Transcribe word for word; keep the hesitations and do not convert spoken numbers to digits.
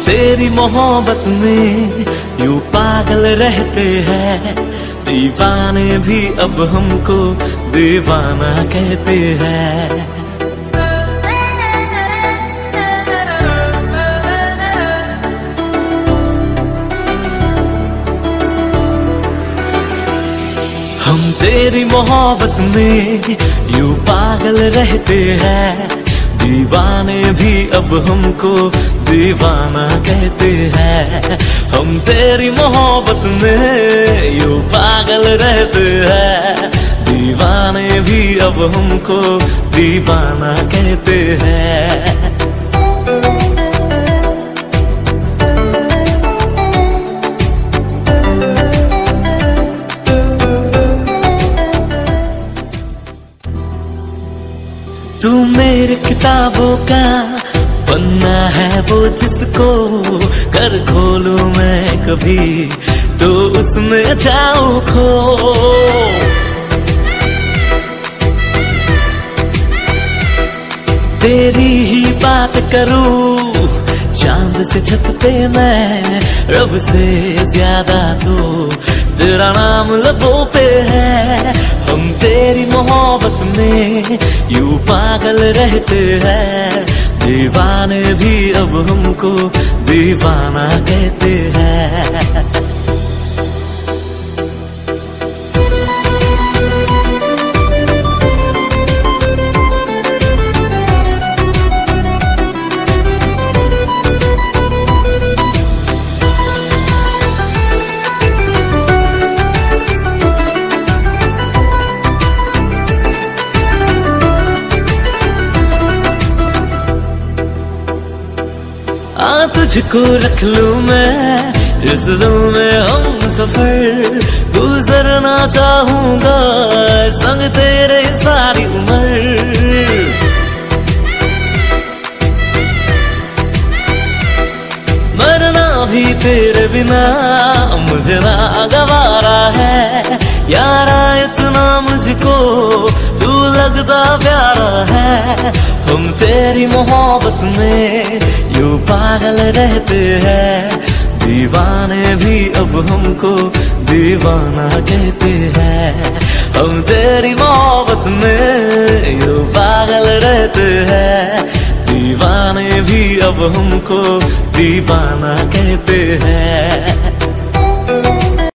तेरी मोहब्बत में यूं पागल रहते हैं, दीवाने भी अब हमको दीवाना कहते हैं। हम तेरी मोहब्बत में यूं पागल रहते हैं, दीवाने भी अब हमको दीवाना कहते हैं। हम तेरी मोहब्बत में यूं पागल रहते हैं, दीवाने भी अब हमको दीवाना कहते हैं। तू मेरी किताबों का पन्ना है वो जिसको कर खोलूं मैं कभी तो उसमें जाऊं खो। तेरी ही बात करूं चांद से छत पे मैं, रब से ज्यादा तो तेरा नाम लबों पे है। हम तेरी मोहब्बत में यूं पागल रहते हैं, दीवाने भी अब हमको दीवाना कहते हैं। आ तुझको रख लूं मैं इस दिल में हम सफर, गुजरना चाहूंगा संग तेरे सारी उम्र। मरना भी तेरे बिना मुझे ना गवारा है, यारा इतना मुझको तू लगता प्यारा है। हम तेरी मोहब्बत में यूं पागल रहते हैं, दीवाने भी अब हमको दीवाना कहते हैं। हम तेरी मोहब्बत में यूं पागल रहते हैं, दीवाने भी अब हमको दीवाना कहते हैं।